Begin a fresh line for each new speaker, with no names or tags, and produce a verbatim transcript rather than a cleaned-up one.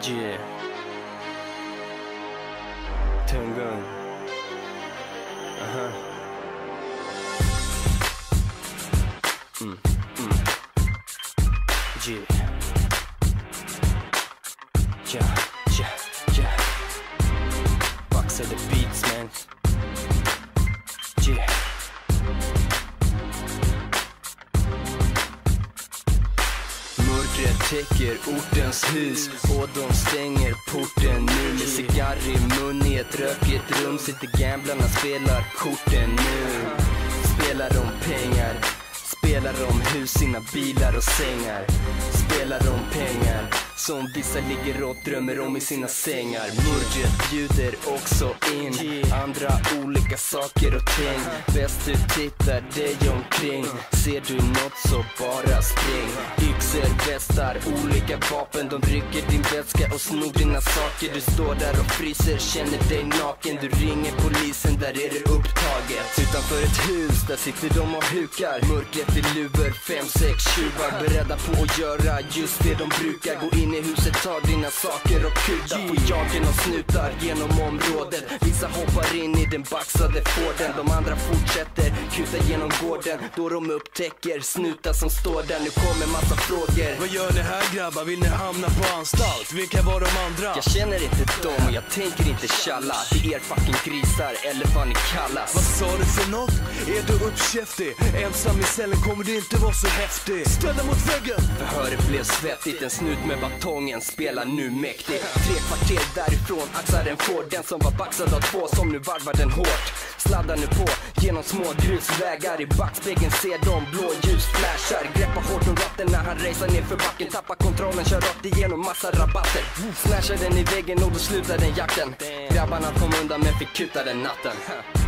Yeah. Tungung. Uh-huh. Mm, mm. Yeah. Yeah, yeah, yeah. Box of the beats, man. Yeah. Mörkret täcker ortens hus och de stänger porten nu. Med cigarr i mun i ett rökigt rum sitter gamblarna, spelar korten nu. Spelar om pengar, spelar om hus, sina bilar och sängar. Spelar om pengar som vissa ligger och drömmer om i sina sängar. Mörkret bjuder också in andra olika saker och ting. Bäst du tittar dig omkring, ser du något så bara spring. Yxor, västar, olika vapen, de rycker din väska och snor dina saker. Du står där och fryser, känner dig naken. Du ringer polisen, där är det upptaget. Utanför ett hus, där sitter de och hukar. Mörkret i luvor, fem, sex tjuvar, beredda på att göra just det de brukar. Gå in i huset, ta dina saker och kuta på jagen och snutar genom området. Vissa hoppar in i den baxade Forden, de andra fortsätter kuta genom gården. Då de upptäcker snutar som står där. Nu kommer massa frågor.
Vad gör ni här grabbar? Vill ni hamna på anstalt? Vilka var de andra?
Jag känner inte dem och jag tänker inte tjalla. Det är fucking grisar eller vad ni kallas.
Vad sa du för något? Är du uppkäftig? Ensam i cellen kommer det inte vara så häftig. Ställa mot väggen!
Förhöret blev svettigt, en snut med batongen spelar nu mäktig. Tre kvarter därifrån axar en Ford, den som var baxad av två som nu varvar den hårt. Sladdar nu på genom små grusvägar, i backspegeln ser de blå ljus flashar. Greppar hårt om ratten när han racear ner för backen, tappar kontrollen, kör rakt igenom massa rabatter. Snashar den i väggen och då slutar den jakten. Grabbarna kom undan men fick kuta den natten.